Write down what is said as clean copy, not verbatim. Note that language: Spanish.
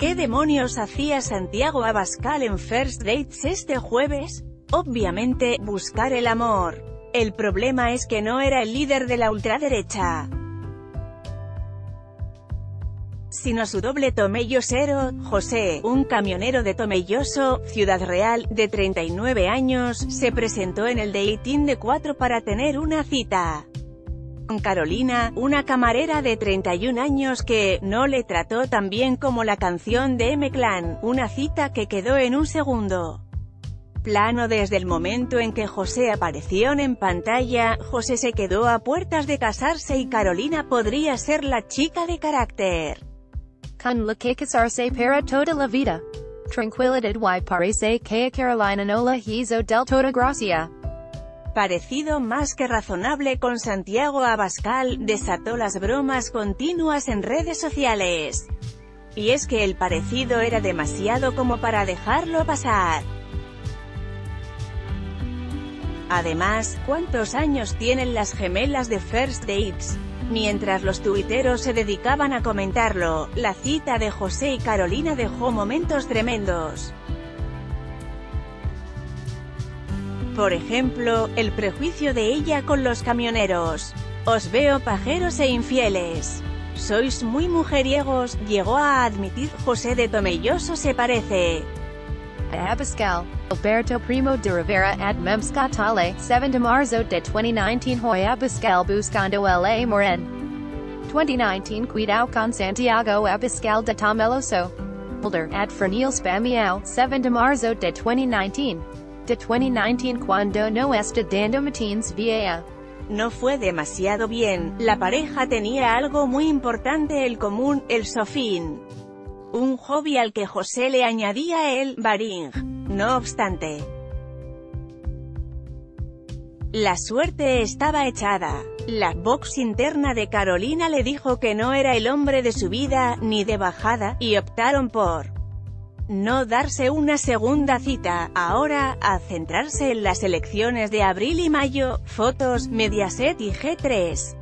¿Qué demonios hacía Santiago Abascal en First Dates este jueves? Obviamente, buscar el amor. El problema es que no era el líder de la ultraderecha, sino su doble tomellosero, José, un camionero de Tomelloso, Ciudad Real, de 39 años, se presentó en el dating de 4 para tener una cita con Carolina, una camarera de 31 años que no le trató tan bien como la canción de M-Clan, una cita que quedó en un segundo plano desde el momento en que José apareció en pantalla. José se quedó a puertas de casarse y Carolina podría ser la chica de carácter. Con la que casarse para toda la vida. Tranquilidad y parece que a Carolina no la hizo del toda gracia. Parecido más que razonable con Santiago Abascal, desató las bromas continuas en redes sociales. Y es que el parecido era demasiado como para dejarlo pasar. Además, ¿cuántos años tienen las gemelas de First Dates? Mientras los tuiteros se dedicaban a comentarlo, la cita de José y Carolina dejó momentos tremendos. Por ejemplo, el prejuicio de ella con los camioneros. Os veo pajeros e infieles. Sois muy mujeriegos, llegó a admitir. José de Tomelloso se parece a Abascal. Alberto Primo de Rivera at Memscatale, 7 de marzo de 2019 Hoy Abascal buscando el amor en 2019 Cuidado con Santiago Abascal de Tomelloso. Holder at Fernil Spamiao, 7 de marzo de 2019. De 2019 cuando no está dando matines via. No fue demasiado bien, la pareja tenía algo muy importante en común, el sofín. Un hobby al que José le añadía el baring. No obstante, la suerte estaba echada. La box interna de Carolina le dijo que no era el hombre de su vida, ni de bajada, y optaron por no darse una segunda cita, ahora, a centrarse en las elecciones de abril y mayo. Fotos, Mediaset y G3.